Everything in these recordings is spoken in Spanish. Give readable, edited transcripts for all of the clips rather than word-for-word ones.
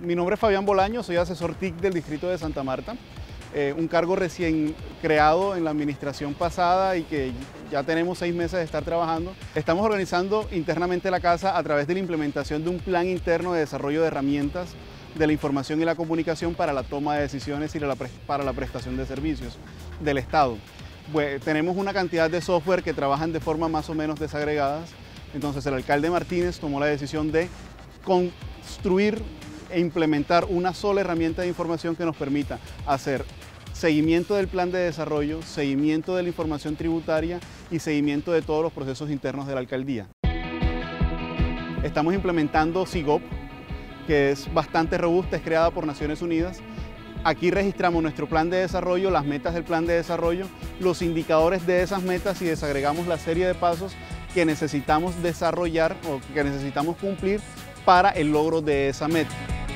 Mi nombre es Fabián Bolaño, soy asesor TIC del Distrito de Santa Marta, un cargo recién creado en la administración pasada y que ya tenemos 6 meses de estar trabajando. Estamos organizando internamente la casa a través de la implementación de un plan interno de desarrollo de herramientas de la información y la comunicación para la toma de decisiones y para la prestación de servicios del Estado. Tenemos una cantidad de software que trabajan de forma más o menos desagregadas, entonces el alcalde Martínez tomó la decisión de construir e implementar una sola herramienta de información que nos permita hacer seguimiento del plan de desarrollo, seguimiento de la información tributaria y seguimiento de todos los procesos internos de la alcaldía. Estamos implementando SIGOP, que es bastante robusta, es creada por Naciones Unidas. Aquí registramos nuestro plan de desarrollo, las metas del plan de desarrollo, los indicadores de esas metas y desagregamos la serie de pasos que necesitamos desarrollar o que necesitamos cumplir para el logro de esa meta.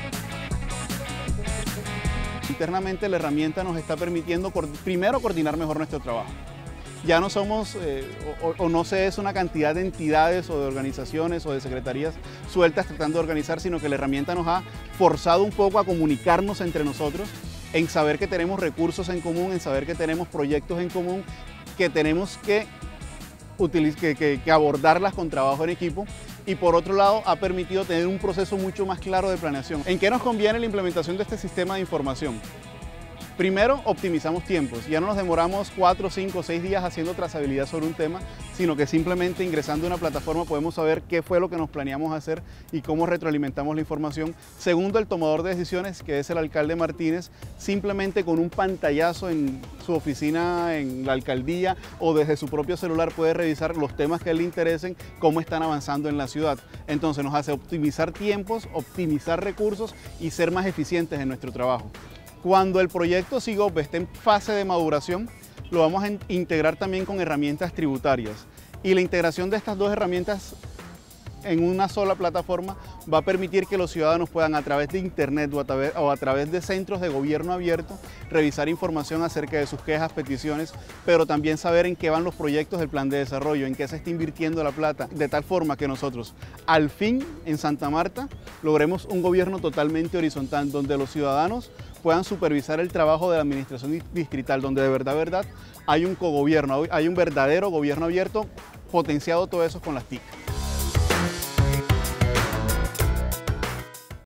Internamente la herramienta nos está permitiendo primero coordinar mejor nuestro trabajo. Ya no somos, no se es una cantidad de entidades o de organizaciones o de secretarías sueltas tratando de organizar, sino que la herramienta nos ha forzado un poco a comunicarnos entre nosotros, en saber que tenemos recursos en común, en saber que tenemos proyectos en común, que tenemos que abordarlas con trabajo en equipo. Y por otro lado ha permitido tener un proceso mucho más claro de planeación. ¿En qué nos conviene la implementación de este sistema de información? Primero, optimizamos tiempos. Ya no nos demoramos 4, 5, 6 días haciendo trazabilidad sobre un tema, sino que simplemente ingresando a una plataforma podemos saber qué fue lo que nos planeamos hacer y cómo retroalimentamos la información. Segundo, el tomador de decisiones, que es el alcalde Martínez, simplemente con un pantallazo en su oficina, en la alcaldía o desde su propio celular puede revisar los temas que le interesen, cómo están avanzando en la ciudad. Entonces nos hace optimizar tiempos, optimizar recursos y ser más eficientes en nuestro trabajo. Cuando el proyecto SIGOP esté en fase de maduración, lo vamos a integrar también con herramientas tributarias. Y la integración de estas dos herramientas en una sola plataforma va a permitir que los ciudadanos puedan a través de internet o a través de centros de gobierno abierto revisar información acerca de sus quejas, peticiones, pero también saber en qué van los proyectos del plan de desarrollo, en qué se está invirtiendo la plata, de tal forma que nosotros al fin en Santa Marta logremos un gobierno totalmente horizontal donde los ciudadanos puedan supervisar el trabajo de la administración distrital, donde de verdad hay un cogobierno, hay un verdadero gobierno abierto, potenciado todo eso con las TIC.